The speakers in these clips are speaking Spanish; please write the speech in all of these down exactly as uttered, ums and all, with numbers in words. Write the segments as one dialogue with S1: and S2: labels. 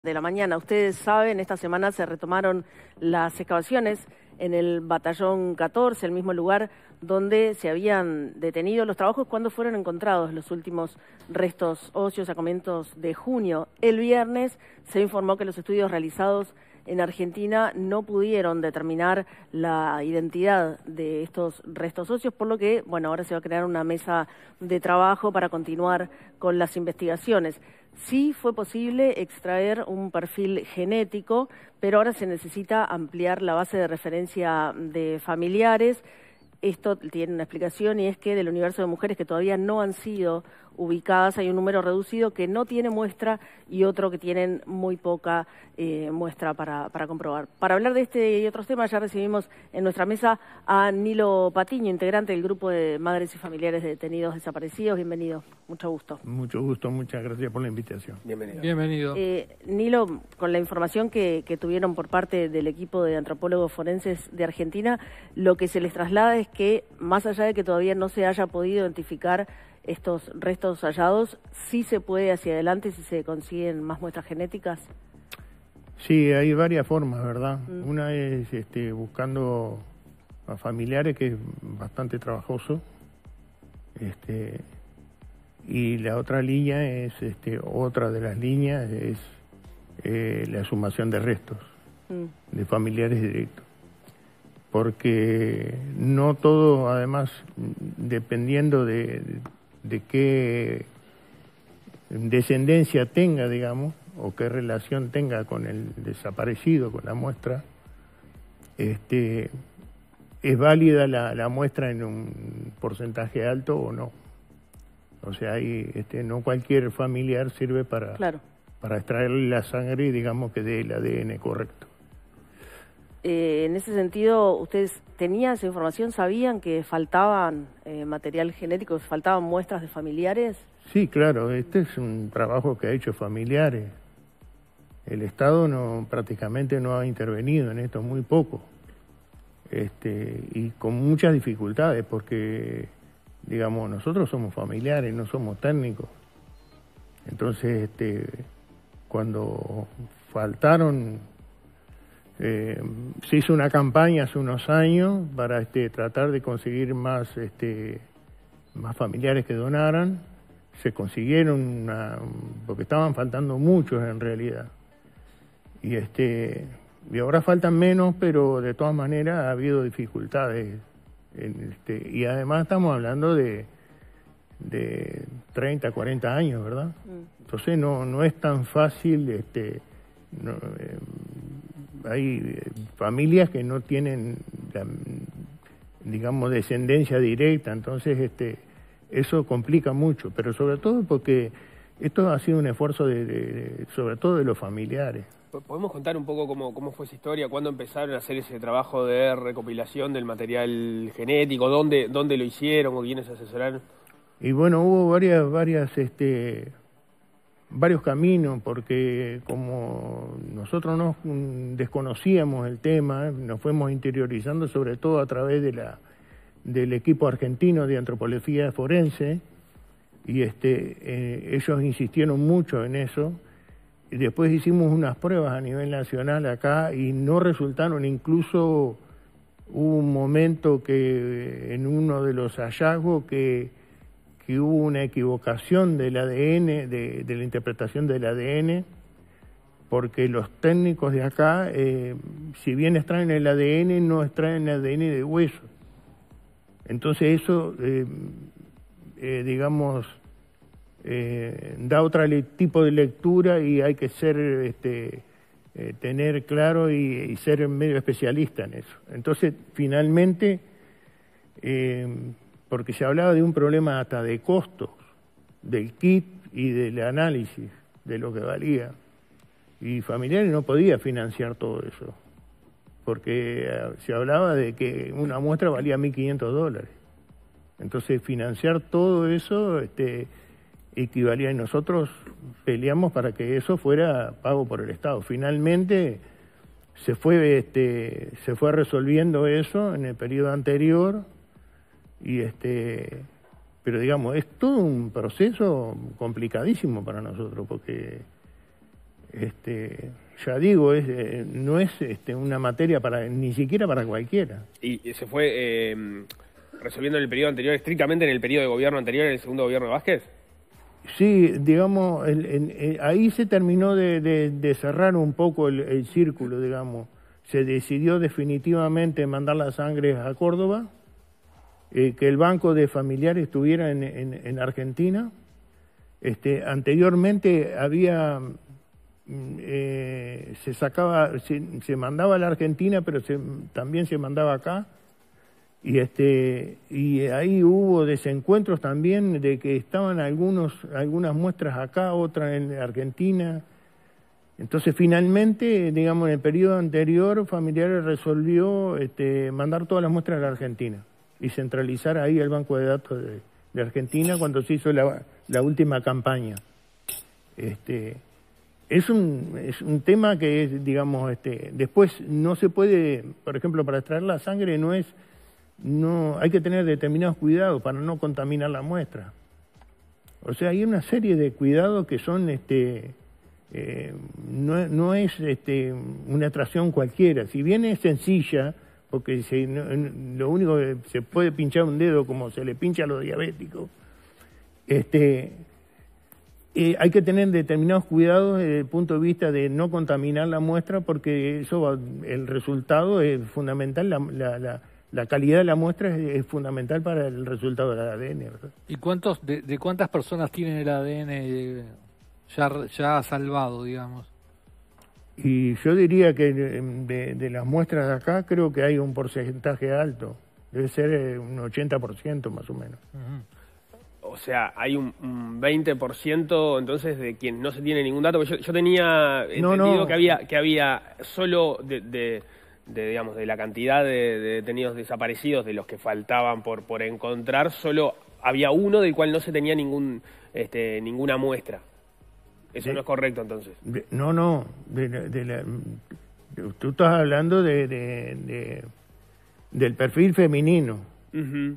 S1: de la mañana. Ustedes saben, esta semana se retomaron las excavaciones en el batallón catorce, el mismo lugar donde se habían detenido los trabajos cuando fueron encontrados los últimos restos óseos a comienzos de junio. El viernes se informó que los estudios realizados en Argentina no pudieron determinar la identidad de estos restos óseos, por lo que, bueno, ahora se va a crear una mesa de trabajo para continuar con las investigaciones. Sí fue posible extraer un perfil genético, pero ahora se necesita ampliar la base de referencia de familiares. Esto tiene una explicación y es que del universo de mujeres que todavía no han sido ubicadas hay un número reducido que no tiene muestra y otro que tienen muy poca eh, muestra para, para comprobar. Para hablar de este y otros temas ya recibimos en nuestra mesa a Nilo Patiño, integrante del grupo de madres y familiares de detenidos desaparecidos. Bienvenido, mucho gusto.
S2: Mucho gusto, muchas gracias por la invitación.
S3: Bienvenido.
S4: Bienvenido.
S1: Eh, Nilo, con la información que, que tuvieron por parte del equipo de antropólogos forenses de Argentina, lo que se les traslada es que, más allá de que todavía no se haya podido identificar estos restos hallados, sí se puede hacia adelante si se consiguen más muestras genéticas.
S2: Sí, hay varias formas, ¿verdad?
S1: Mm.
S2: Una es este, buscando a familiares, que es bastante trabajoso, este, y la otra línea es, este, otra de las líneas es eh, la sumación de restos mm. de familiares directos. Porque no todo, además, dependiendo de, de qué descendencia tenga, digamos, o qué relación tenga con el desaparecido, con la muestra, este, es válida la, la muestra en un porcentaje alto o no. O sea, hay, este, no cualquier familiar sirve para,
S1: claro.
S2: para extraerle la sangre y digamos que dé el A D N correcto.
S1: Eh, en ese sentido, ¿ustedes tenían esa información? ¿Sabían que faltaban eh, material genético, que faltaban muestras de familiares?
S2: Sí, claro, este es un trabajo que ha hecho familiares. El Estado no prácticamente no ha intervenido en esto, muy poco. Este, y con muchas dificultades, porque, digamos, nosotros somos familiares, no somos técnicos. Entonces, este, cuando faltaron... Eh, se hizo una campaña hace unos años para este, tratar de conseguir más, este, más familiares que donaran. Se consiguieron, una, porque estaban faltando muchos en realidad. Y, este, y ahora faltan menos, pero de todas maneras ha habido dificultades. En este, y además estamos hablando de, de treinta, cuarenta años, ¿verdad? Mm. Entonces no, no es tan fácil... Este, no, eh, hay familias que no tienen, la, digamos, descendencia directa, entonces este, eso complica mucho, pero sobre todo porque esto ha sido un esfuerzo de, de, de sobre todo de los familiares.
S3: ¿Podemos contar un poco cómo, cómo fue esa historia? ¿Cuándo empezaron a hacer ese trabajo de recopilación del material genético? ¿Dónde, dónde lo hicieron o quiénes asesoraron?
S2: Y bueno, hubo varias, varias, este... varios caminos, porque como nosotros no desconocíamos el tema, nos fuimos interiorizando sobre todo a través de la del equipo argentino de antropología forense, y este eh, ellos insistieron mucho en eso, y después hicimos unas pruebas a nivel nacional acá y no resultaron. Incluso hubo un momento que en uno de los hallazgos que que hubo una equivocación del A D N, de, de la interpretación del A D N, porque los técnicos de acá, eh, si bien extraen el A D N, no extraen el A D N de hueso. Entonces eso, eh, eh, digamos, eh, da otro tipo de lectura y hay que ser, este, eh, tener claro y, y ser medio especialista en eso. Entonces, finalmente... Eh, porque se hablaba de un problema hasta de costos del kit y del análisis de lo que valía. Y familiares no podía financiar todo eso, porque se hablaba de que una muestra valía mil quinientos dólares. Entonces financiar todo eso este, equivalía, y nosotros peleamos para que eso fuera pago por el Estado. Finalmente se fue, este, se fue resolviendo eso en el periodo anterior. Y este, pero digamos, es todo un proceso complicadísimo para nosotros, porque Este, ya digo, es, eh, no es este, una materia para ni siquiera para cualquiera.
S3: ¿Y se fue eh, resolviendo en el periodo anterior, estrictamente en el periodo de gobierno anterior, en el segundo gobierno de Vázquez?
S2: Sí, digamos, el, el, el, ahí se terminó de, de, de cerrar un poco el, el círculo, digamos. Se decidió definitivamente mandar la sangre a Córdoba, eh, que el banco de familiares estuviera en, en, en Argentina. Este, anteriormente había, eh, se sacaba, se, se mandaba a la Argentina, pero se, también se mandaba acá. Y este y ahí hubo desencuentros también de que estaban algunos algunas muestras acá, otras en Argentina. Entonces finalmente, digamos, en el periodo anterior, Familiares resolvió este, mandar todas las muestras a la Argentina y centralizar ahí el banco de datos de, de Argentina cuando se hizo la, la última campaña. Este, es un es un tema que es, digamos, este, después no se puede, por ejemplo, para extraer la sangre no es No, hay que tener determinados cuidados para no contaminar la muestra. O sea, hay una serie de cuidados que son, este, eh, no, no es este, una extracción cualquiera. Si bien es sencilla, porque se, no, lo único que se puede pinchar un dedo como se le pincha a los diabéticos, este, eh, hay que tener determinados cuidados desde el punto de vista de no contaminar la muestra, porque eso va, el resultado es fundamental, la, la, la La calidad de la muestra es, es fundamental para el resultado del A D N, ¿verdad?
S4: ¿Y cuántos, de, de cuántas personas tienen el A D N ya, ya salvado, digamos?
S2: Y yo diría que de, de las muestras de acá creo que hay un porcentaje alto. Debe ser un ochenta por ciento más o menos.
S3: Uh-huh. O sea, hay un, un veinte por ciento entonces de quien no se tiene ningún dato. Yo, yo tenía entendido no, no. que había que había solo de... de... de digamos de la cantidad de, de detenidos desaparecidos, de los que faltaban por por encontrar, solo había uno del cual no se tenía ningún este ninguna muestra. Eso de, no es correcto, entonces.
S2: De, no, no. De, de la, de, tú estás hablando de, de, de del perfil femenino. Uh-huh.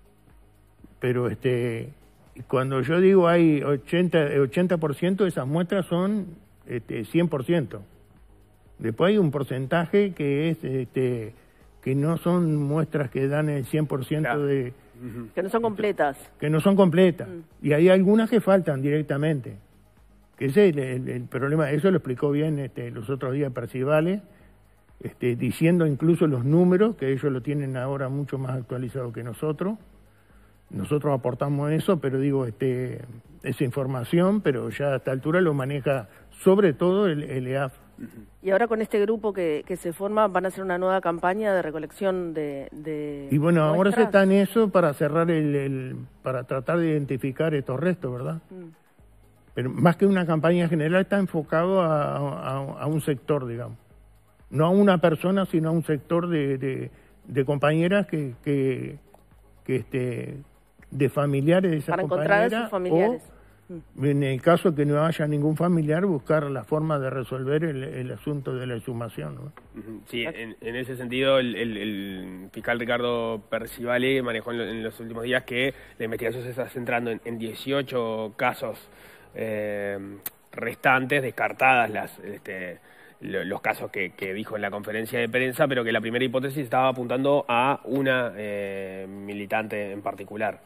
S2: Pero este cuando yo digo hay ochenta por ciento de esas muestras son este, cien por ciento. Después hay un porcentaje que es este, que no son muestras que dan el cien por ciento claro. de...
S1: Que no son completas.
S2: Que no son completas. Mm. Y hay algunas que faltan directamente. Que ese es el, el, el problema. Eso lo explicó bien este, los otros días Percivales, este, diciendo incluso los números, que ellos lo tienen ahora mucho más actualizado que nosotros. Nosotros aportamos eso, pero digo, este, esa información, pero ya a esta altura lo maneja sobre todo el, el E A F.
S1: Y ahora con este grupo que, que se forma van a hacer una nueva campaña de recolección de, de
S2: y bueno,
S1: muestras.
S2: Ahora se está en eso para cerrar el, el para tratar de identificar estos restos, ¿verdad? Mm. Pero más que una campaña general está enfocado a, a, a un sector, digamos, no a una persona, sino a un sector de, de, de compañeras que que, que este de familiares de esas
S1: para encontrar a sus familiares.
S2: O, en el caso que no haya ningún familiar, buscar la forma de resolver el, el asunto de la exhumación, ¿no?
S3: Sí, en, en ese sentido el, el, el fiscal Ricardo Percivale manejó en, en los últimos días que la investigación se está centrando en, en dieciocho casos eh, restantes, descartadas las este, los casos que, que dijo en la conferencia de prensa, pero que la primera hipótesis estaba apuntando a una eh, militante en particular.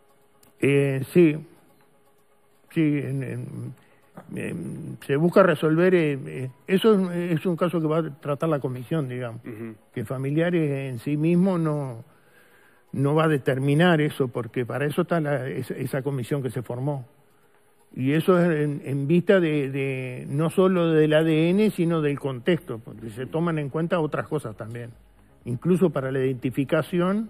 S2: Eh, sí. Sí, en, en, en, se busca resolver, eh, eh, eso es, es un caso que va a tratar la comisión, digamos, uh-huh. que familiares en sí mismos no, no va a determinar eso, porque para eso está la, esa, esa comisión que se formó. Y eso es en, en vista de, de no solo del A D N, sino del contexto, porque se toman en cuenta otras cosas también. Incluso para la identificación,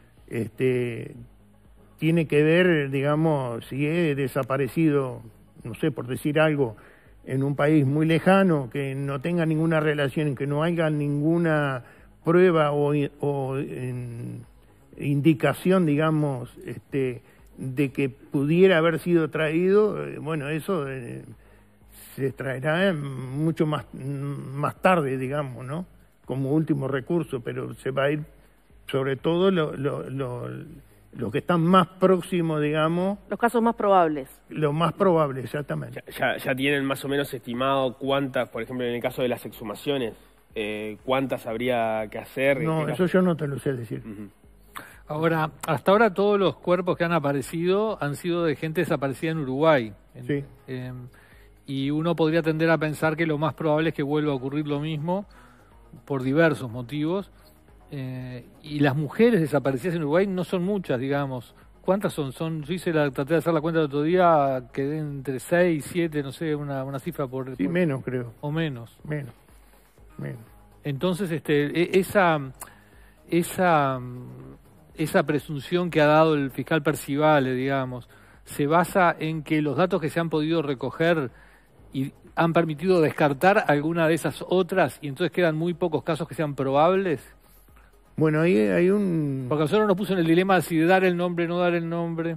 S2: este... tiene que ver, digamos, si he desaparecido, no sé, por decir algo, en un país muy lejano, que no tenga ninguna relación, que no haya ninguna prueba o, o en, indicación, digamos, este, de que pudiera haber sido traído, eh, bueno, eso eh, se traerá mucho más, más tarde, digamos, ¿no? Como último recurso, pero se va a ir, sobre todo, lo... lo, lo los que están más próximos, digamos.
S1: Los casos más probables.
S2: Lo más probable, exactamente.
S3: Ya, ya, ya tienen más o menos estimado cuántas, por ejemplo, en el caso de las exhumaciones, eh, cuántas habría que hacer.
S2: No, eso yo no te lo sé decir.
S3: Uh-huh.
S4: Ahora, hasta ahora todos los cuerpos que han aparecido han sido de gente desaparecida en Uruguay. En,
S2: sí.
S4: Eh, y uno podría tender a pensar que lo más probable es que vuelva a ocurrir lo mismo por diversos motivos. Eh, y las mujeres desaparecidas en Uruguay no son muchas, digamos. ¿Cuántas son? Son yo hice la, traté de hacer la cuenta el otro día, quedé entre seis, siete, no sé, una, una cifra por...
S2: Sí,
S4: por,
S2: menos creo.
S4: O menos.
S2: Menos, menos.
S4: Entonces, este, esa... esa esa presunción que ha dado el fiscal Percivale, digamos, se basa en que los datos que se han podido recoger y han permitido descartar alguna de esas otras y entonces quedan muy pocos casos que sean probables.
S2: Bueno, ahí hay un...
S4: Porque nosotros nos puso en el dilema de si dar el nombre o no dar el nombre.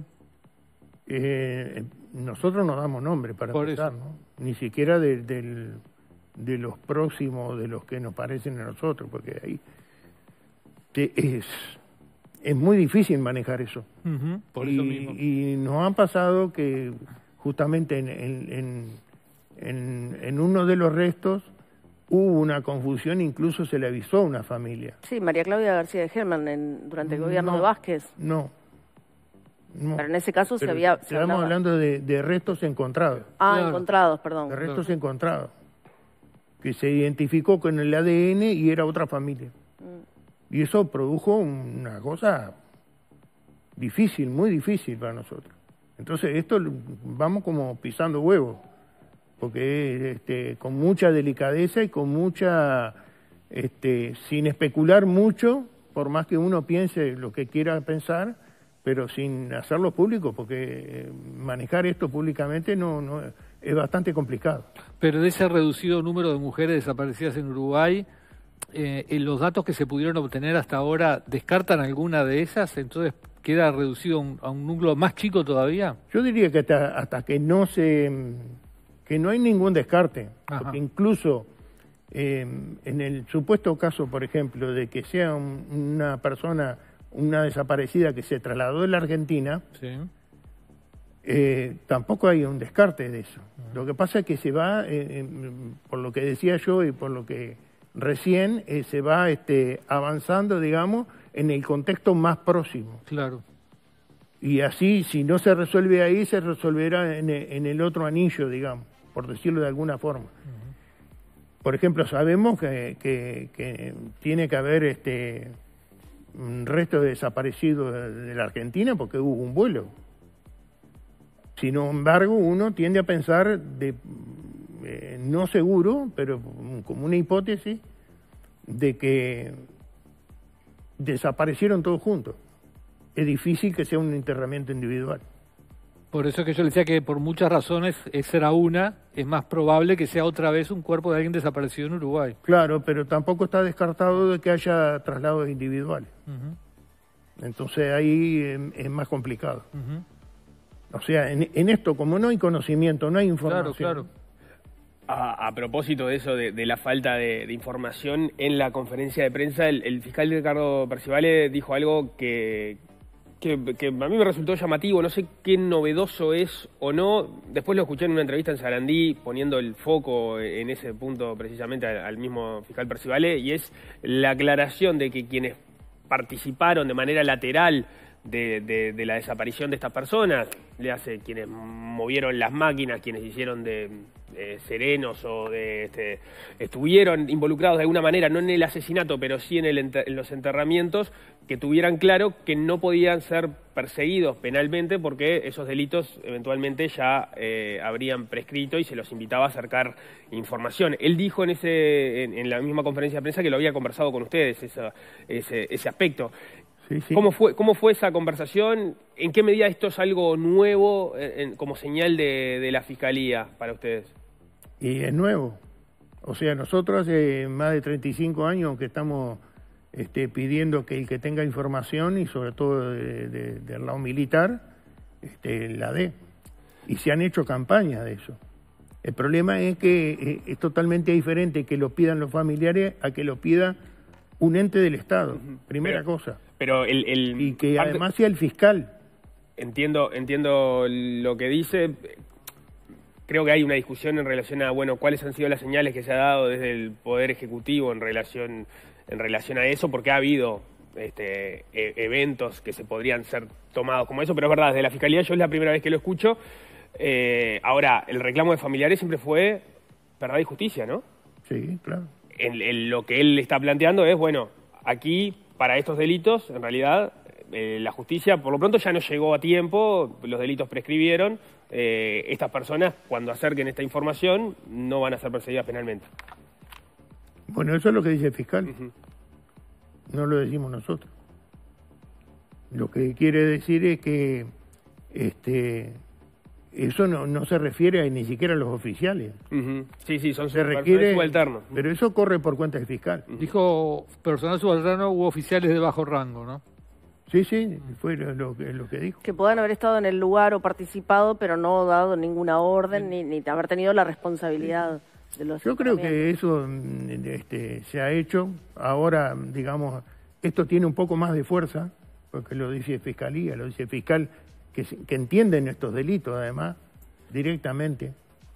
S2: Eh, nosotros no damos nombre para
S4: Por
S2: empezar,
S4: eso.
S2: ¿no? Ni siquiera de, de, de los próximos, de los que nos parecen a nosotros, porque ahí te, es... Es muy difícil manejar eso.
S4: Uh-huh, por
S2: y,
S4: eso mismo.
S2: Y nos ha pasado que justamente en, en, en, en uno de los restos hubo una confusión, incluso se le avisó a una familia.
S1: Sí, María Claudia García de Germán, en, durante el gobierno
S2: no,
S1: de Vázquez.
S2: No, no.
S1: Pero en ese caso
S2: Pero
S1: se había... Se
S2: estamos
S1: hablaba.
S2: hablando de, de restos encontrados.
S1: Ah,
S4: Claro.
S1: encontrados, perdón.
S2: De restos
S4: Claro.
S2: encontrados. Que se identificó con el A D N y era otra familia. Y eso produjo una cosa difícil, muy difícil para nosotros. Entonces esto vamos como pisando huevos, porque este, con mucha delicadeza y con mucha, este, sin especular mucho, por más que uno piense lo que quiera pensar, pero sin hacerlo público, porque manejar esto públicamente no, no es bastante complicado.
S4: Pero de ese reducido número de mujeres desaparecidas en Uruguay, Eh, en los datos que se pudieron obtener hasta ahora, ¿descartan alguna de esas? Entonces, ¿queda reducido a un, a un núcleo más chico todavía?
S2: Yo diría que hasta, hasta que no se que no hay ningún descarte,
S4: Ajá.
S2: porque incluso eh, en el supuesto caso, por ejemplo, de que sea un, una persona, una desaparecida que se trasladó de la Argentina,
S4: Sí.
S2: eh, tampoco hay un descarte de eso. Uh-huh. Lo que pasa es que se va, eh, por lo que decía yo y por lo que recién eh, se va este, avanzando, digamos, en el contexto más próximo.
S4: Claro.
S2: Y así, si no se resuelve ahí, se resolverá en el, en el otro anillo, digamos, por decirlo de alguna forma. Uh-huh. Por ejemplo, sabemos que, que, que tiene que haber este, un resto de desaparecidos de, de la Argentina porque hubo un vuelo. Sin embargo, uno tiende a pensar de... Eh, no seguro, pero como una hipótesis de que desaparecieron todos juntos. Es difícil que sea un enterramiento individual.
S4: Por eso es que yo le decía que por muchas razones esa era una, es más probable que sea otra vez un cuerpo de alguien desaparecido en Uruguay.
S2: Claro, pero tampoco está descartado de que haya traslados individuales.
S4: Uh-huh.
S2: Entonces ahí eh, es más complicado.
S4: Uh-huh.
S2: O sea, en, en esto, como no hay conocimiento, no hay información.
S4: Claro, claro.
S3: A, a propósito de eso, de, de la falta de, de información, en la conferencia de prensa el, el fiscal Ricardo Percivale dijo algo que, que, que a mí me resultó llamativo, no sé qué novedoso es o no. Después lo escuché en una entrevista en Sarandí poniendo el foco en ese punto precisamente al, al mismo fiscal Percivale, y es la aclaración de que quienes participaron de manera lateral De, de, de la desaparición de estas personas, le hace quienes movieron las máquinas, quienes hicieron de, de serenos o de este, estuvieron involucrados de alguna manera, no en el asesinato, pero sí en, el, en los enterramientos, que tuvieran claro que no podían ser perseguidos penalmente porque esos delitos eventualmente ya eh, habrían prescrito y se los invitaba a acercar información. Él dijo en, ese, en, en la misma conferencia de prensa que lo había conversado con ustedes, esa, ese, ese aspecto.
S2: Sí, sí.
S3: ¿Cómo fue, ¿Cómo fue esa conversación? ¿En qué medida esto es algo nuevo en, en, como señal de, de la Fiscalía para ustedes?
S2: Y es nuevo. O sea, nosotros hace más de treinta y cinco años que estamos este, pidiendo que el que tenga información, y sobre todo de, de, del lado militar, este, la dé. Y se han hecho campañas de eso. El problema es que eh, es totalmente diferente que lo pidan los familiares a que lo pida un ente del Estado,
S3: Uh-huh.
S2: primera
S3: pero,
S2: cosa.
S3: Pero el, el
S2: y que
S3: parte,
S2: además sea el fiscal.
S3: Entiendo, entiendo lo que dice. Creo que hay una discusión en relación a, bueno, cuáles han sido las señales que se ha dado desde el Poder Ejecutivo en relación, en relación a eso, porque ha habido este, e eventos que se podrían ser tomados como eso, pero es verdad, desde la Fiscalía yo es la primera vez que lo escucho. Eh, ahora, el reclamo de familiares siempre fue verdad y justicia, ¿no?
S2: Sí, claro.
S3: En, en lo que él está planteando es, bueno, aquí para estos delitos, en realidad, eh, la justicia por lo pronto ya no llegó a tiempo, los delitos prescribieron. Eh, estas personas, cuando acerquen esta información, no van a ser perseguidas penalmente.
S2: Bueno, eso es lo que dice el fiscal.
S3: Uh-huh.
S2: No lo decimos nosotros. Lo que quiere decir es que este, eso no, no se refiere a, ni siquiera a los oficiales.
S3: Uh-huh. Sí, sí, son
S2: se requiere,
S3: subalternos.
S2: Pero eso corre por cuenta del fiscal.
S3: Uh-huh.
S4: Dijo personal subalterno u oficiales de bajo rango, ¿no?
S2: Sí, sí, fue lo, lo, que, lo que dijo.
S1: Que puedan haber estado en el lugar o participado, pero no dado ninguna orden, ni, ni haber tenido la responsabilidad de los...
S2: Yo creo que eso este, se ha hecho. Ahora, digamos, esto tiene un poco más de fuerza, porque lo dice Fiscalía, lo dice el fiscal, que, que entienden estos delitos, además, directamente.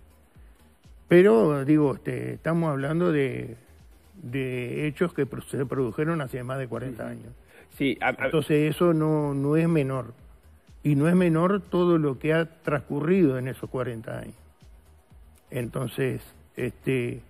S2: Pero, digo, este, estamos hablando de, de hechos que se produjeron hace más de cuarenta años.
S3: Sí, a, a...
S2: Entonces eso no, no es menor. Y no es menor todo lo que ha transcurrido en esos cuarenta años. Entonces, este,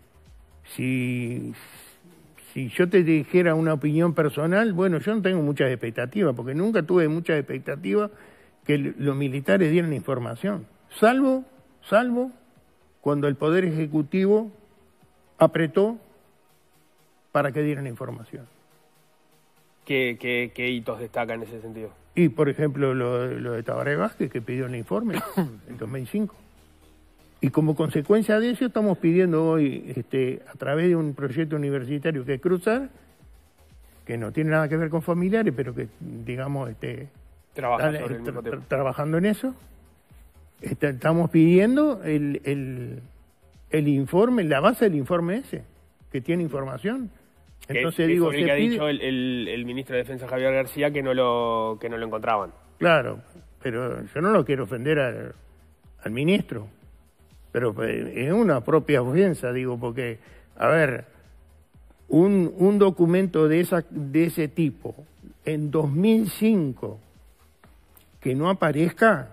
S2: si, si yo te dijera una opinión personal, bueno, yo no tengo muchas expectativas, porque nunca tuve muchas expectativas que los militares dieran información. Salvo, salvo cuando el Poder Ejecutivo apretó para que dieran información.
S3: ¿Qué, qué, qué hitos destacan en ese sentido?
S2: Y, por ejemplo, lo, lo de Tabaré Vázquez, que pidió el informe en dos mil cinco. Y como consecuencia de eso estamos pidiendo hoy, este, a través de un proyecto universitario que es Cruzar, que no tiene nada que ver con familiares, pero que, digamos, este,
S3: Trabaja
S2: está,
S3: sobre el mismo
S2: tra
S3: tema.
S2: trabajando en eso, este, estamos pidiendo el, el, el informe, la base del informe ese, que tiene información. Entonces
S3: que,
S2: digo,
S3: que
S2: se
S3: que ha
S2: pide...
S3: dicho el, el, el ministro de Defensa Javier García que no lo que no lo encontraban.
S2: Claro, pero yo no lo quiero ofender al, al ministro, pero es una propia ofensa, digo, porque, a ver, un, un documento de, esa, de ese tipo en dos mil cinco que no aparezca,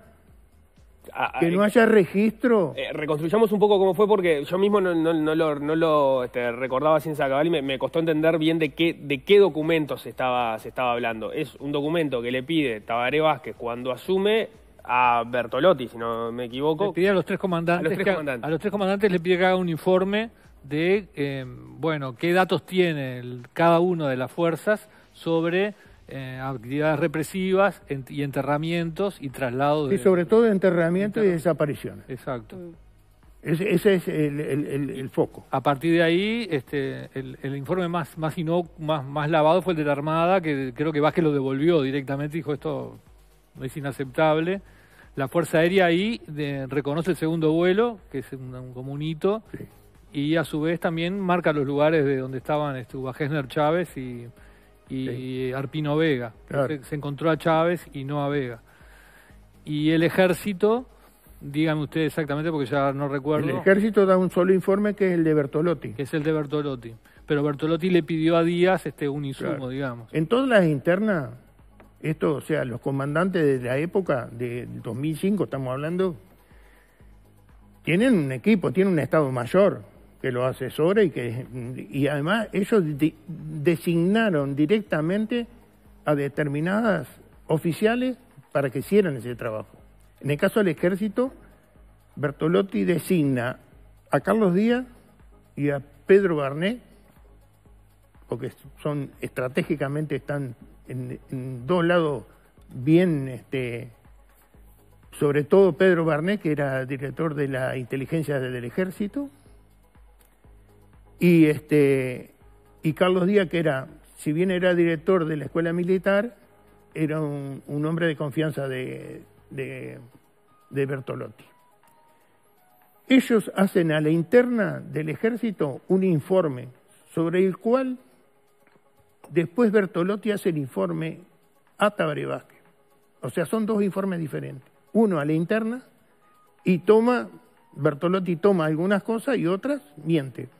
S3: A,
S2: que no haya registro.
S3: Eh, reconstruyamos un poco cómo fue, porque yo mismo no, no, no lo, no lo este, recordaba sin cabal y me, me costó entender bien de qué, de qué documento se estaba, se estaba hablando. Es un documento que le pide Tabaré Vázquez cuando asume a Bertolotti, si no me equivoco.
S4: Le pide a los tres comandantes,
S3: a los tres
S4: que,
S3: comandantes.
S4: a los tres comandantes le pide que haga un informe de, eh, bueno, qué datos tiene el, cada uno de las fuerzas sobre eh, actividades represivas en, y enterramientos y traslados.
S2: Y
S4: de,
S2: sobre todo enterramiento y desapariciones.
S4: Exacto.
S1: Mm.
S2: Ese, ese es el, el, el, el foco.
S4: A partir de ahí, este, el, el informe más más, ino, más más lavado fue el de la Armada, que creo que Vázquez lo devolvió directamente, dijo esto es inaceptable. La Fuerza Aérea ahí de, reconoce el segundo vuelo, que es un, un, como un hito,
S2: Sí.
S4: y a su vez también marca los lugares de donde estaban estuvo Gesner Chávez y, y
S2: Sí.
S4: Arpino Vega.
S2: Claro.
S4: Se, se encontró a Chávez y no a Vega. Y el ejército, díganme ustedes exactamente porque ya no recuerdo.
S2: El ejército da un solo informe que es el de Bertolotti.
S4: Que es el de Bertolotti. Pero Bertolotti le pidió a Díaz este un insumo,
S2: Claro.
S4: digamos.
S2: En todas las internas, esto, o sea, los comandantes de la época, de dos mil cinco estamos hablando, tienen un equipo, tienen un Estado Mayor que lo asesora y que y además ellos de, designaron directamente a determinadas oficiales para que hicieran ese trabajo. En el caso del ejército, Bertolotti designa a Carlos Díaz y a Pedro Barnet, porque son estratégicamente están en, en dos lados bien, este, sobre todo Pedro Barnet, que era director de la inteligencia del ejército, y este y Carlos Díaz, que era, si bien era director de la escuela militar, era un, un hombre de confianza de, de, de Bertolotti. Ellos hacen a la interna del ejército un informe sobre el cual después Bertolotti hace el informe a Tabaré Vázquez. O sea, son dos informes diferentes. Uno a la interna y toma, Bertolotti toma algunas cosas y otras miente.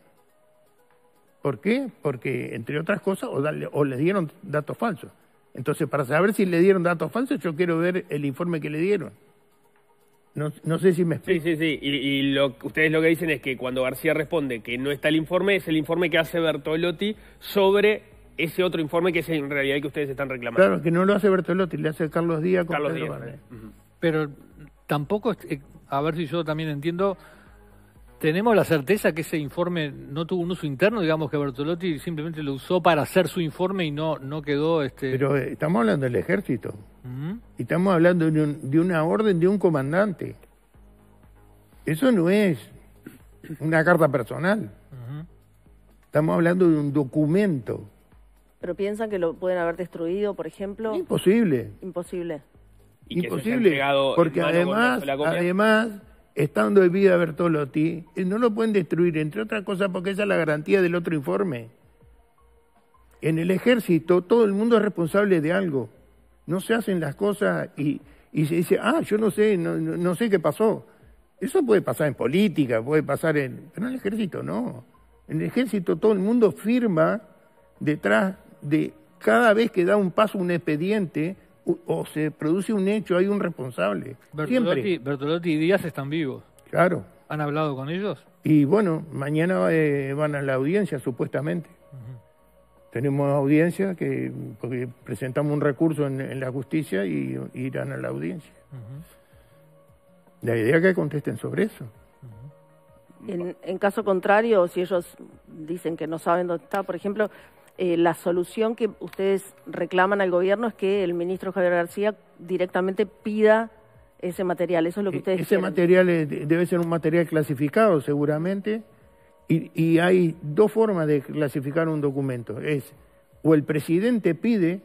S2: ¿Por qué? Porque, entre otras cosas, o, dale, o le dieron datos falsos. Entonces, para saber si le dieron datos falsos, yo quiero ver el informe que le dieron. No, no sé si me explico.
S3: Sí, sí, sí. Y, y lo, ustedes lo que dicen es que cuando García responde que no está el informe, es el informe que hace Bertolotti sobre ese otro informe que es en realidad el que ustedes están reclamando.
S2: Claro, que no lo hace Bertolotti, le hace Carlos Díaz con
S3: Carlos
S2: Pedro
S3: Díaz.
S2: Barnett.
S3: Uh-huh.
S4: Pero tampoco, eh, a ver si yo también entiendo, tenemos la certeza que ese informe no tuvo un uso interno, digamos que Bertolotti simplemente lo usó para hacer su informe y no, no quedó... este.
S2: Pero eh, estamos hablando del ejército.
S4: Uh-huh.
S2: Y estamos hablando de, un, de una orden de un comandante. Eso no es una carta personal.
S4: Uh-huh.
S2: Estamos hablando de un documento.
S1: ¿Pero piensan que lo pueden haber destruido, por ejemplo?
S2: Imposible.
S1: Imposible.
S3: Y que se haya
S2: Imposible.
S3: entregado
S2: Porque
S3: en mano con una
S2: además,
S3: sola copia.
S2: además, estando de vida Bertolotti, eh, no lo pueden destruir, entre otras cosas, porque esa es la garantía del otro informe. En el ejército, todo el mundo es responsable de algo. No se hacen las cosas y, y se dice, ah, yo no sé, no, no, no sé qué pasó. Eso puede pasar en política, puede pasar en... Pero en el ejército no. En el ejército todo el mundo firma detrás de cada vez que da un paso un expediente o, o se produce un hecho, hay un responsable.
S4: Bertolotti,
S2: Siempre.
S4: Bertolotti y Díaz están vivos.
S2: Claro.
S4: ¿Han hablado con ellos?
S2: Y bueno, mañana eh, van a la audiencia, supuestamente.
S4: Uh-huh.
S2: Tenemos audiencia, que porque presentamos un recurso en, en la justicia y, y irán a la audiencia.
S4: Uh-huh.
S2: La idea es que contesten sobre eso.
S1: En, en caso contrario, si ellos dicen que no saben dónde está, por ejemplo, eh, la solución que ustedes reclaman al gobierno es que el ministro Javier García directamente pida ese material. Eso es lo que ustedes
S2: Ese
S1: quieren.
S2: material es- debe ser un material clasificado, seguramente, y, y hay dos formas de clasificar un documento. Es, o el presidente pide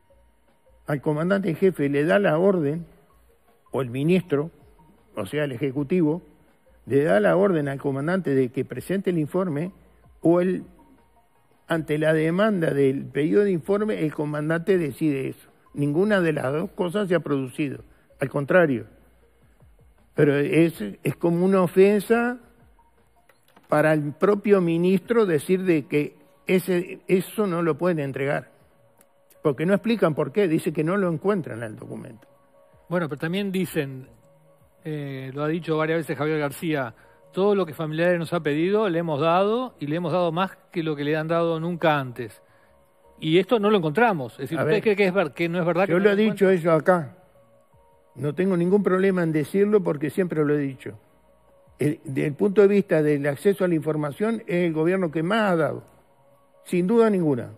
S2: al comandante en jefe, le da la orden, o el ministro, o sea, el ejecutivo, le da la orden al comandante de que presente el informe, o el, ante la demanda del pedido de informe, el comandante decide eso. Ninguna de las dos cosas se ha producido, al contrario. Pero es, es como una ofensa para el propio ministro decir de que ese, eso no lo pueden entregar. Porque no explican por qué, dice que no lo encuentran en el documento.
S4: Bueno, pero también dicen, eh, lo ha dicho varias veces Javier García, todo lo que Familiares nos ha pedido le hemos dado y le hemos dado más que lo que le han dado nunca antes. Y esto no lo encontramos. Es decir,
S2: A
S4: ¿usted
S2: ver,
S4: cree que, es ver, que no es verdad?
S2: Yo
S4: que
S2: lo
S4: no
S2: he dicho
S4: encuentran?
S2: eso acá. No tengo ningún problema en decirlo porque siempre lo he dicho. El, desde el punto de vista del acceso a la información, es el gobierno que más ha dado. Sin duda ninguna.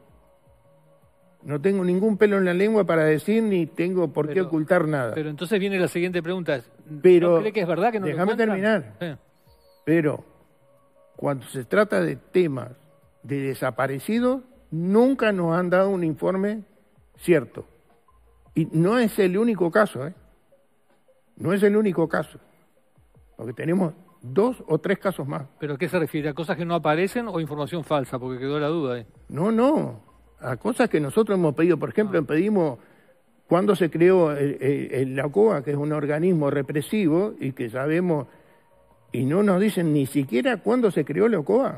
S2: No tengo ningún pelo en la lengua para decir ni tengo por qué
S4: Pero-
S2: ocultar nada.
S4: Pero entonces viene la siguiente pregunta.
S2: Pero-
S4: ¿No cree que es verdad que no lo
S2: déjame
S4: encuentran?
S2: terminar.
S4: Sí.
S2: Pero cuando se trata de temas de desaparecidos, nunca nos han dado un informe cierto. Y no es el único caso, ¿eh? No es el único caso. Porque tenemos dos o tres casos más.
S4: ¿Pero a qué se refiere? ¿A cosas que no aparecen o información falsa? Porque quedó la duda ahí.
S2: No, no. A cosas que nosotros hemos pedido. Por ejemplo, pedimos cuando se creó el, el, el la OCOA, que es un organismo represivo y que sabemos, y no nos dicen ni siquiera cuándo se creó la OCOA.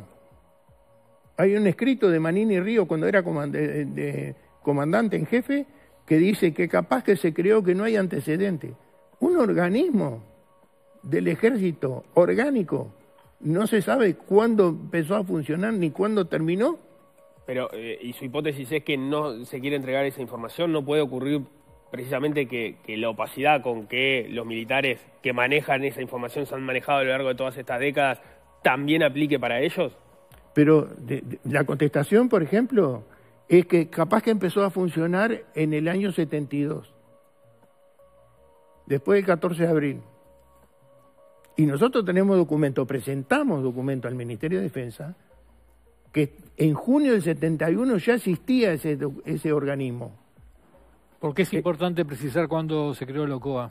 S2: Hay un escrito de Manini Río cuando era comand de, de comandante en jefe que dice que capaz que se creó que no hay antecedente. Un organismo del ejército orgánico no se sabe cuándo empezó a funcionar ni cuándo terminó.
S3: Pero, eh, y su hipótesis es que no se quiere entregar esa información, no puede ocurrir precisamente que, que la opacidad con que los militares que manejan esa información se han manejado a lo largo de todas estas décadas también aplique para ellos.
S2: Pero de, de, la contestación, por ejemplo, es que capaz que empezó a funcionar en el año setenta y dos, después del catorce de abril. Y nosotros tenemos documento, presentamos documento al Ministerio de Defensa, que en junio del setenta y uno ya existía ese, ese organismo.
S4: ¿Por qué es importante precisar cuándo se creó la OCOA?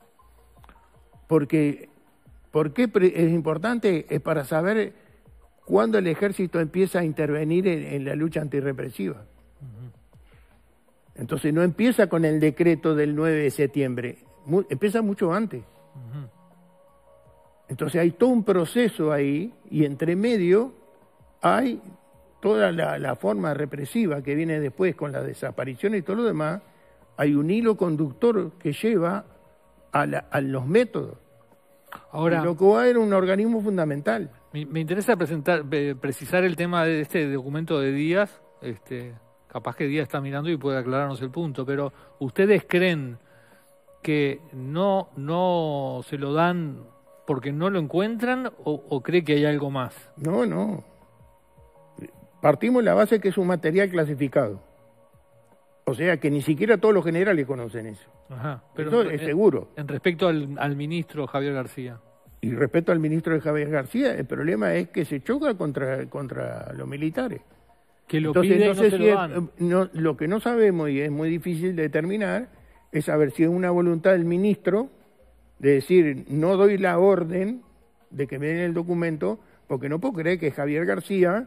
S2: Porque, ¿por qué es importante? Es para saber cuándo el ejército empieza a intervenir en, en la lucha antirrepresiva. Entonces no empieza con el decreto del nueve de septiembre, mu empieza mucho antes. Uh-huh. Entonces hay todo un proceso ahí y entre medio hay toda la, la forma represiva que viene después con la desaparición y todo lo demás. Hay un hilo conductor que lleva a, la, a los métodos. Ahora, y lo que va a era un organismo fundamental.
S4: Me, me interesa presentar, eh, precisar el tema de este documento de Díaz. Este, capaz que Díaz está mirando y puede aclararnos el punto, pero ¿ustedes creen que no, no se lo dan porque no lo encuentran o, o cree que hay algo más?
S2: No, no. Partimos de la base que es un material clasificado. O sea, que ni siquiera todos los generales conocen eso.
S4: Ajá, pero
S2: eso
S4: en,
S2: es seguro.
S4: En respecto al, al ministro Javier García.
S2: Y respecto al ministro de Javier García, el problema es que se choca contra, contra los militares.
S4: Que lo
S2: Entonces,
S4: pide
S2: no
S4: y no
S2: sé
S4: se
S2: si
S4: lo
S2: es,
S4: dan.
S2: no, lo que no sabemos y es muy difícil de determinar es saber si es una voluntad del ministro de decir, no doy la orden de que me den el documento, porque no puedo creer que Javier García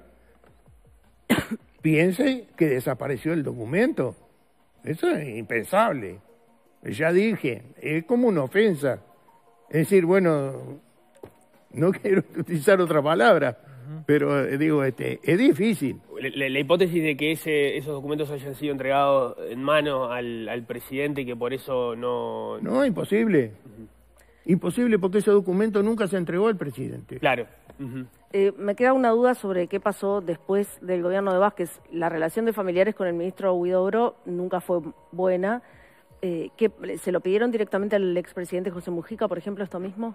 S2: piense que desapareció el documento. Eso es impensable. Ya dije, es como una ofensa. Es decir, bueno, no quiero utilizar otra palabra, uh-huh. pero eh, digo, este, es difícil.
S3: La, la hipótesis de que ese, esos documentos hayan sido entregados en mano al, al presidente y que por eso no...
S2: No, imposible. Uh-huh. Imposible porque ese documento nunca se entregó al presidente.
S3: Claro. Uh-huh.
S1: Eh, me queda una duda sobre qué pasó después del gobierno de Vázquez. La relación de familiares con el ministro Huidobro nunca fue buena. Eh, ¿qué, ¿Se lo pidieron directamente al expresidente José Mujica, por ejemplo, esto mismo?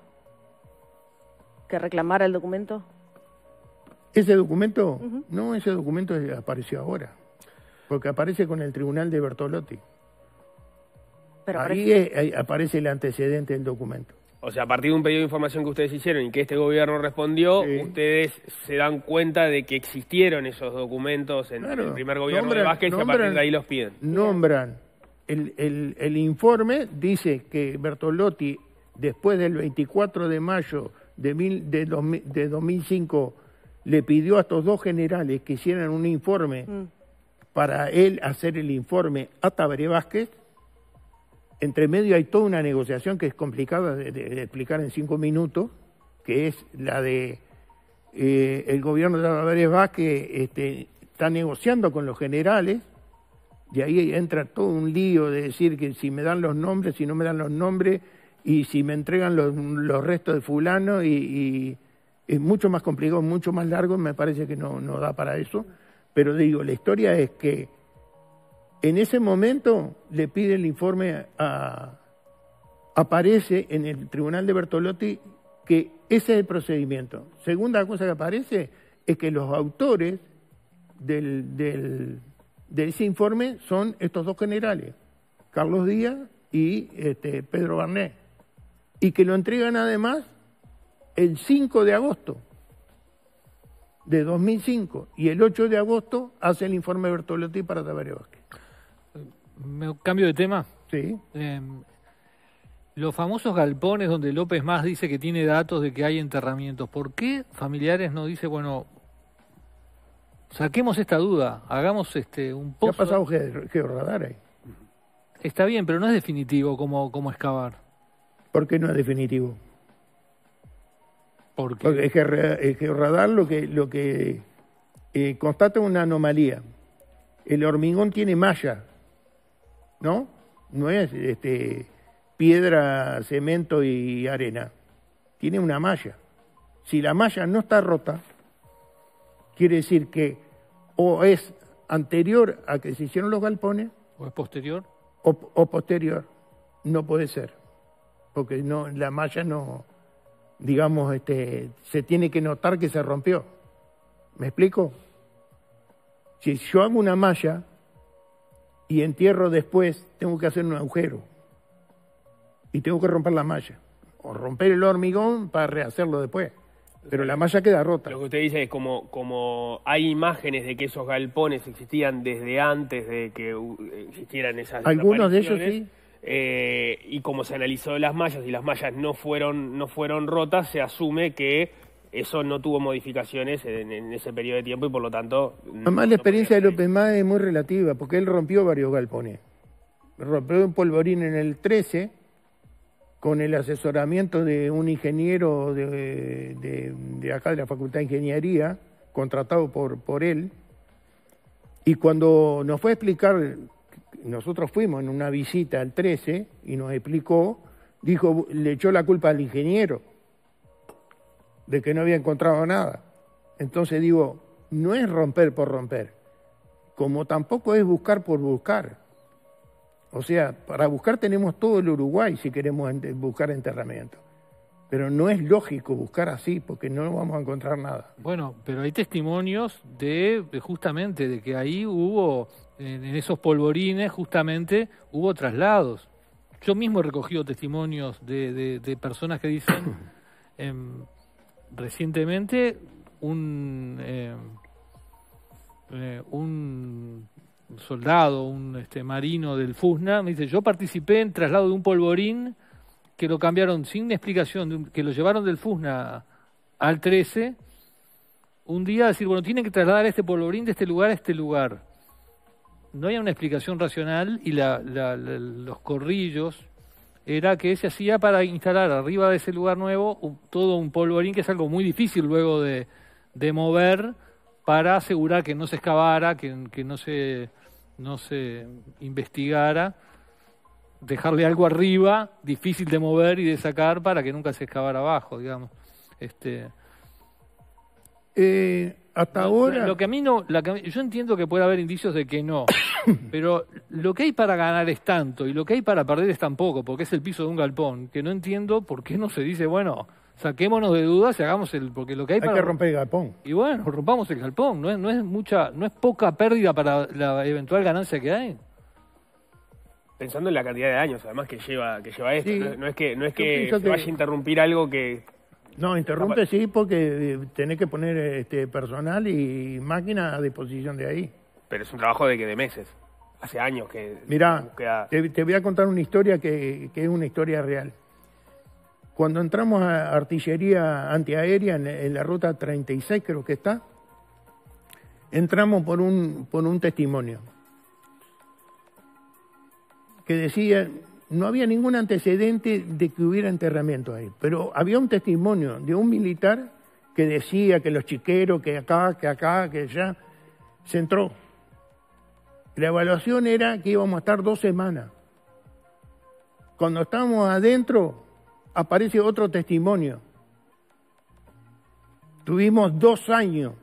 S1: ¿Que reclamara el documento?
S2: ¿Ese documento?
S1: Uh-huh.
S2: No, ese documento apareció ahora. Porque aparece con el tribunal de Bertolotti. Pero ahí, es, ahí aparece el antecedente del documento.
S3: O sea, a partir de un pedido de información que ustedes hicieron y que este gobierno respondió, sí. Ustedes se dan cuenta de que existieron esos documentos en claro, el primer gobierno nombran, de Vázquez nombran, y a partir de ahí los piden.
S2: Nombran. El, el, el informe dice que Bertolotti, después del veinticuatro de mayo de, mil, de, dos, de dos mil cinco, le pidió a estos dos generales que hicieran un informe mm. para él hacer el informe a Tabaré Vázquez. Entre medio hay toda una negociación que es complicada de, de, de explicar en cinco minutos, que es la de eh, el gobierno de Tabaré Vázquez este, está negociando con los generales, y ahí entra todo un lío de decir que si me dan los nombres, si no me dan los nombres, y si me entregan los, los restos de fulano, y, y es mucho más complicado, mucho más largo, me parece que no, no da para eso, pero digo, la historia es que en ese momento le pide el informe a... Aparece en el tribunal de Bertolotti que ese es el procedimiento. Segunda cosa que aparece es que los autores del, del, de ese informe son estos dos generales, Carlos Díaz y este, Pedro Barnet, y que lo entregan además el cinco de agosto de dos mil cinco, y el ocho de agosto hace el informe de Bertolotti para Tabaré Vázquez.
S4: ¿Me cambio de tema?
S2: Sí.
S4: Eh, los famosos galpones donde López Mas dice que tiene datos de que hay enterramientos, ¿por qué familiares no dicen, bueno, saquemos esta duda, hagamos este un pozo?
S2: ¿Qué ha pasado georradar ahí?
S4: Está bien, pero no es definitivo como, como excavar.
S2: ¿Por qué no es definitivo?
S4: ¿Por qué?
S2: Porque es que el georradar lo que, lo que eh, constata una anomalía. El hormigón tiene malla, ¿no? No es este, piedra, cemento y arena. Tiene una malla. Si la malla no está rota, quiere decir que o es anterior a que se hicieron los galpones,
S4: o es posterior,
S2: o, o posterior. No puede ser, porque no, la malla no, digamos, este, se tiene que notar que se rompió. ¿Me explico? Si yo hago una malla y entierro después, tengo que hacer un agujero y tengo que romper la malla o romper el hormigón para rehacerlo después, pero la malla queda rota.
S3: Lo que usted dice es como, como hay imágenes de que esos galpones existían desde antes de que existieran esas
S2: algunos de ellos sí.
S3: Eh, y como se analizó las mallas y las mallas no fueron, no fueron rotas, se asume que eso no tuvo modificaciones en, en ese periodo de tiempo y por lo tanto...
S2: Además, la experiencia de López Más es muy relativa, porque él rompió varios galpones. Rompió un polvorín en el trece, con el asesoramiento de un ingeniero de, de, de acá de la Facultad de Ingeniería, contratado por, por él, y cuando nos fue a explicar, nosotros fuimos en una visita al trece, y nos explicó, dijo, le echó la culpa al ingeniero, de que no había encontrado nada. Entonces digo, no es romper por romper, como tampoco es buscar por buscar. O sea, para buscar tenemos todo el Uruguay si queremos buscar enterramiento. Pero no es lógico buscar así porque no vamos a encontrar nada.
S4: Bueno, pero hay testimonios de, de justamente de que ahí hubo, en, en esos polvorines, justamente hubo traslados. Yo mismo he recogido testimonios de, de, de personas que dicen, eh, recientemente un, eh, eh, un soldado, un este, marino del FUSNA, me dice, yo participé en traslado de un polvorín que lo cambiaron sin explicación, de un, que lo llevaron del FUSNA al trece, un día decir, bueno, tienen que trasladar este polvorín de este lugar a este lugar. No había una explicación racional y la, la, la, los corrillos era que se hacía para instalar arriba de ese lugar nuevo un, todo un polvorín, que es algo muy difícil luego de, de mover, para asegurar que no se excavara, que, que no se... no se investigara, dejarle algo arriba, difícil de mover y de sacar para que nunca se excavara abajo, digamos. Este,
S2: eh, hasta
S4: lo,
S2: ahora...
S4: Lo que a mí no... La que, yo entiendo que puede haber indicios de que no, pero lo que hay para ganar es tanto y lo que hay para perder es tan poco, porque es el piso de un galpón, que no entiendo por qué no se dice, bueno, saquémonos de dudas y hagamos el... porque lo que hay,
S2: hay
S4: para...
S2: que romper el galpón.
S4: Y bueno, rompamos el galpón, no es, no es mucha, no es poca pérdida para la eventual ganancia que hay.
S3: Pensando en la cantidad de años, además, que lleva que lleva esto,
S2: Sí.
S3: no, no es que no es que
S2: Yo
S3: se
S2: que...
S3: vaya a interrumpir algo que...
S2: No, interrumpe sí, porque tenés que poner este personal y máquina a disposición de ahí.
S3: Pero es un trabajo de que de meses, hace años que...
S2: Mirá,
S3: queda...
S2: te, te voy a contar una historia que, que es una historia real. Cuando entramos a artillería antiaérea en, en la ruta treinta y seis, creo que está, entramos por un, por un testimonio que decía, no había ningún antecedente de que hubiera enterramiento ahí, pero había un testimonio de un militar que decía que los chiqueros, que acá, que acá, que allá, se entró. La evaluación era que íbamos a estar dos semanas. Cuando estábamos adentro, aparece otro testimonio. Tuvimos dos años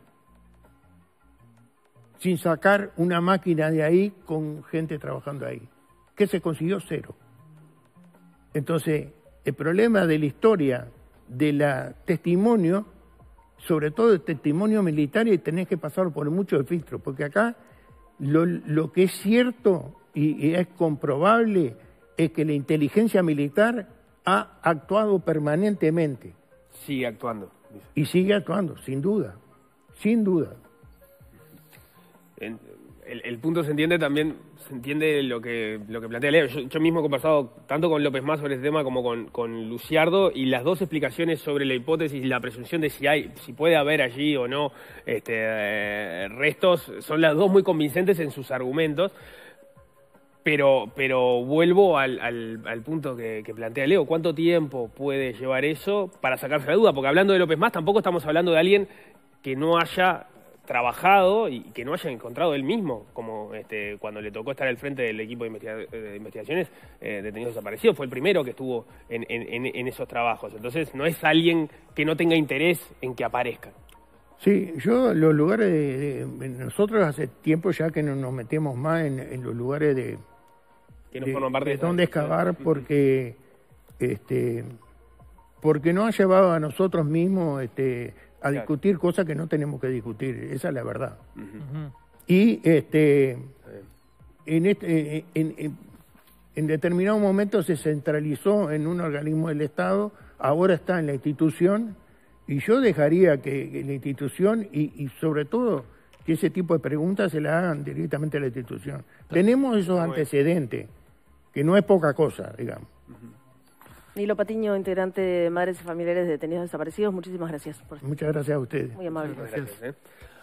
S2: sin sacar una máquina de ahí con gente trabajando ahí. ¿Qué se consiguió? Cero. Entonces, el problema de la historia de la testimonio, sobre todo el testimonio militar, y tenés que pasar por muchos filtros, porque acá lo, lo que es cierto y, y es comprobable es que la inteligencia militar ha actuado permanentemente.
S3: Sigue actuando. Dice.
S2: Y sigue actuando, sin duda, sin duda.
S3: En, el, el punto se entiende también, se entiende lo que lo que plantea Leo. Yo, yo mismo he conversado tanto con López Más sobre este tema como con, con Luciardo, y las dos explicaciones sobre la hipótesis y la presunción de si hay, si puede haber allí o no este, eh, restos, son las dos muy convincentes en sus argumentos. Pero, pero vuelvo al, al, al punto que, que plantea Leo. ¿Cuánto tiempo puede llevar eso para sacarse la duda? Porque hablando de López Más, tampoco estamos hablando de alguien que no haya trabajado y que no haya encontrado él mismo, como este, cuando le tocó estar al frente del equipo de, investiga de investigaciones eh, detenidos desaparecidos. Fue el primero que estuvo en, en, en esos trabajos. Entonces, no es alguien que no tenga interés en que aparezcan.
S2: Sí, yo los lugares, de, de, nosotros hace tiempo ya que no nos metemos más en, en los lugares de,
S3: que no
S2: de,
S3: forman parte
S2: de
S3: de
S2: dónde excavar, porque este porque nos ha llevado a nosotros mismos este, a claro. discutir cosas que no tenemos que discutir, esa es la verdad. Uh-huh. Y este en, este, en, en, en determinado momento se centralizó en un organismo del Estado, ahora está en la institución. Y yo dejaría que la institución, y, y sobre todo, que ese tipo de preguntas se las hagan directamente a la institución. Tenemos esos antecedentes, que no es poca cosa, digamos.
S1: Nilo Patiño, integrante de Madres y Familiares de Detenidos Desaparecidos, muchísimas gracias. Por...
S2: Muchas gracias a ustedes.
S1: Muy amable.
S3: Gracias. ¿eh?